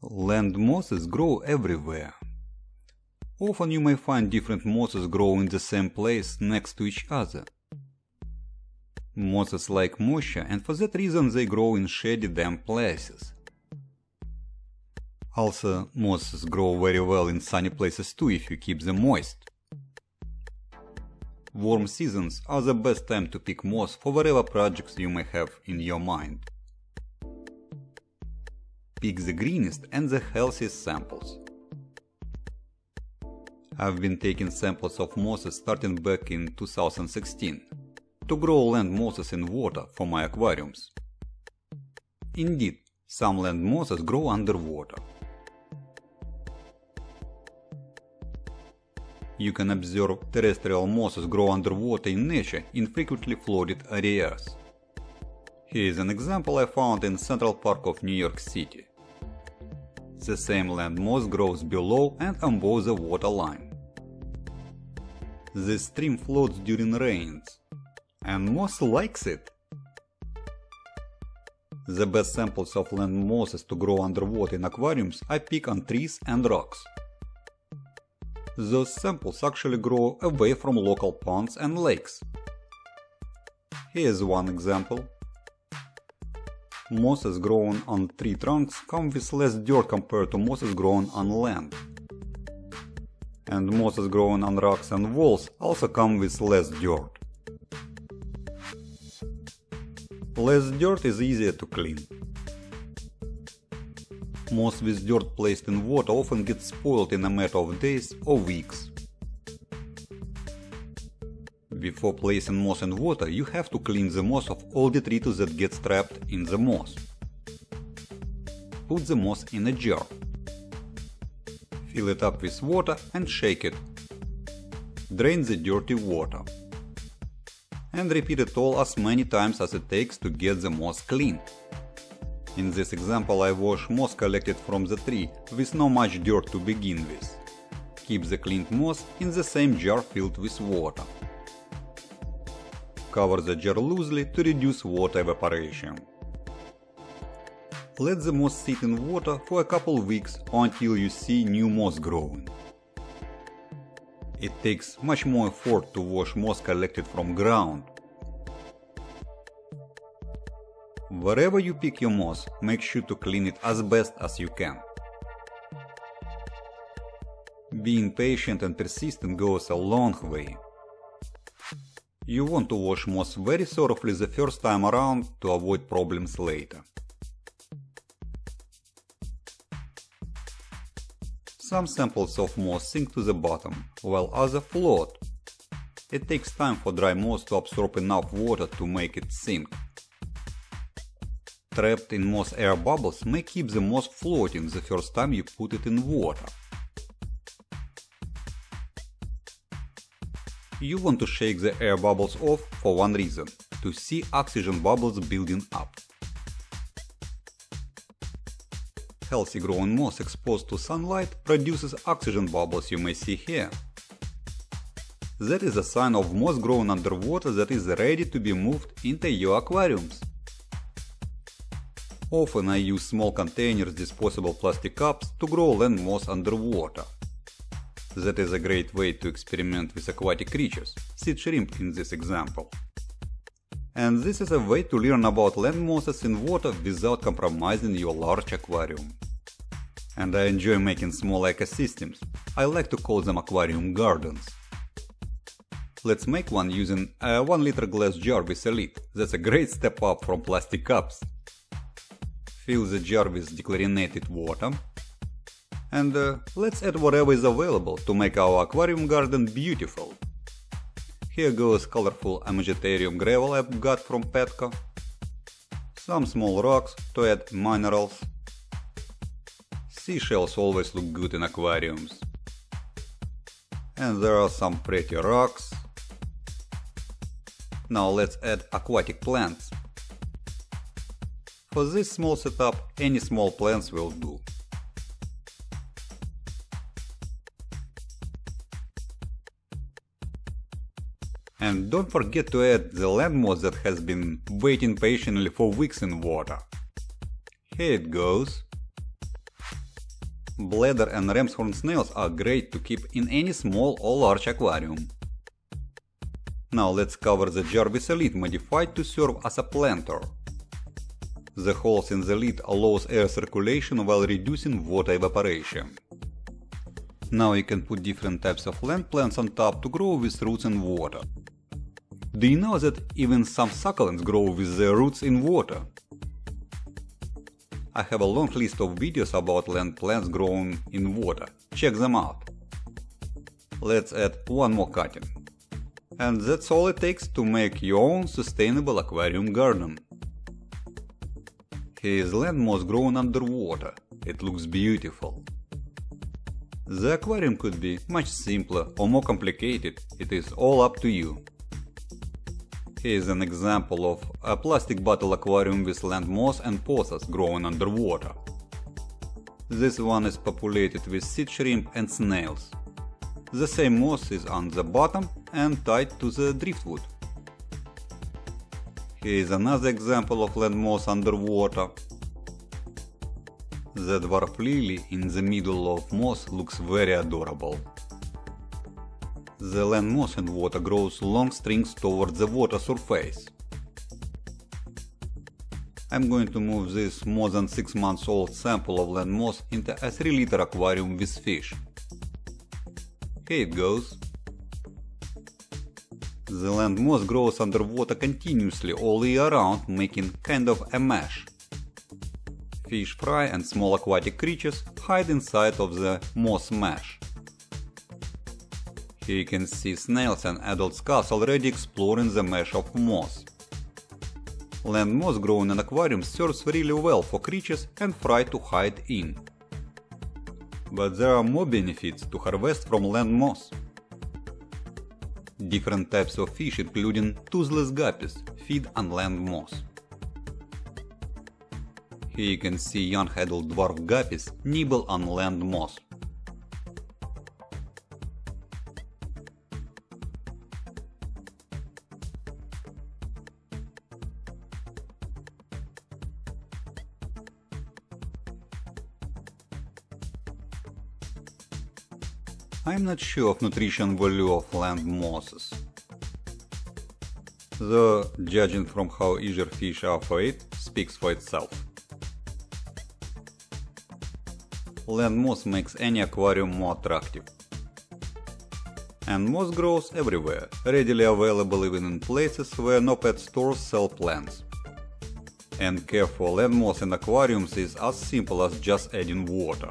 Land mosses grow everywhere. Often you may find different mosses grow in the same place next to each other. Mosses like moisture, and for that reason they grow in shady, damp places. Also, mosses grow very well in sunny places too if you keep them moist. Warm seasons are the best time to pick moss for whatever projects you may have in your mind. Pick the greenest and the healthiest samples. I've been taking samples of mosses starting back in 2016 to grow land mosses in water for my aquariums. Indeed, some land mosses grow underwater. You can observe terrestrial mosses grow underwater in nature in frequently flooded areas. Here is an example I found in Central Park of New York City. The same land moss grows below and above the water line. This stream floats during rains, and moss likes it. The best samples of land mosses to grow underwater in aquariums I pick on trees and rocks. Those samples actually grow away from local ponds and lakes. Here's one example. Mosses grown on tree trunks come with less dirt compared to mosses grown on land. And mosses grown on rocks and walls also come with less dirt. Less dirt is easier to clean. Moss with dirt placed in water often gets spoiled in a matter of days or weeks. Before placing moss in water, you have to clean the moss of all detritus that gets trapped in the moss. Put the moss in a jar. Fill it up with water and shake it. Drain the dirty water. And repeat it all as many times as it takes to get the moss clean. In this example I wash moss collected from the tree with not much dirt to begin with. Keep the cleaned moss in the same jar filled with water. Cover the jar loosely to reduce water evaporation. Let the moss sit in water for a couple weeks or until you see new moss growing. It takes much more effort to wash moss collected from ground. Wherever you pick your moss, make sure to clean it as best as you can. Being patient and persistent goes a long way. You want to wash moss very thoroughly the first time around to avoid problems later. Some samples of moss sink to the bottom, while others float. It takes time for dry moss to absorb enough water to make it sink. Trapped in moss air bubbles may keep the moss floating the first time you put it in water. You want to shake the air bubbles off for one reason: to see oxygen bubbles building up. Healthy growing moss exposed to sunlight produces oxygen bubbles you may see here. That is a sign of moss grown underwater that is ready to be moved into your aquariums. Often I use small containers, disposable plastic cups to grow land moss underwater. That is a great way to experiment with aquatic creatures, sea shrimp in this example. And this is a way to learn about land mosses in water without compromising your large aquarium. And I enjoy making small ecosystems. I like to call them aquarium gardens. Let's make one using a 1 liter glass jar with a lid. That's a great step up from plastic cups. Fill the jar with dechlorinated water. And let's add whatever is available to make our aquarium garden beautiful. Here goes colorful Amagetarium gravel I got from Petco. Some small rocks to add minerals. Seashells always look good in aquariums. And there are some pretty rocks. Now let's add aquatic plants. For this small setup, any small plants will do. And don't forget to add the land moss that has been waiting patiently for weeks in water. Here it goes. Bladder and ram's horn snails are great to keep in any small or large aquarium. Now let's cover the jar with a lid modified to serve as a planter. The holes in the lid allows air circulation while reducing water evaporation. Now you can put different types of land plants on top to grow with roots in water. Do you know that even some succulents grow with their roots in water? I have a long list of videos about land plants growing in water. Check them out. Let's add one more cutting. And that's all it takes to make your own sustainable aquarium garden. Here is land moss grown underwater. It looks beautiful. The aquarium could be much simpler or more complicated, it is all up to you. Here is an example of a plastic bottle aquarium with land moss and pothos growing underwater. This one is populated with sea shrimp and snails. The same moss is on the bottom and tied to the driftwood. Here is another example of land moss underwater. The dwarf lily in the middle of moss looks very adorable. The land moss in water grows long strings towards the water surface. I'm going to move this more than 6 months old sample of land moss into a 3-liter aquarium with fish. Here it goes. The land moss grows underwater continuously all year round, making kind of a mesh. Fish fry and small aquatic creatures hide inside of the moss mesh. Here you can see snails and adult skulls already exploring the mesh of moss. Land moss grown in aquariums serves really well for creatures and fry to hide in. But there are more benefits to harvest from land moss. Different types of fish, including toothless guppies, feed on land moss. Here you can see young adult dwarf guppies nibble on land moss. I'm not sure of nutrition value of land mosses. Though, judging from how eager fish are for it, speaks for itself. Land moss makes any aquarium more attractive. And moss grows everywhere, readily available even in places where no pet stores sell plants. And care for land moss in aquariums is as simple as just adding water.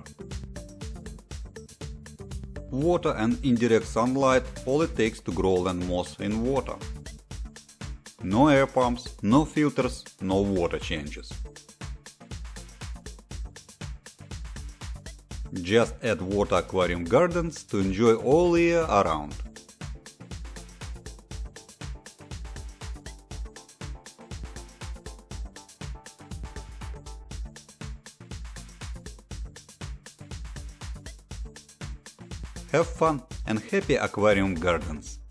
Water and indirect sunlight, all it takes to grow land moss in water. No air pumps, no filters, no water changes. Just add water aquarium gardens to enjoy all year around. Have fun and happy aquarium gardens!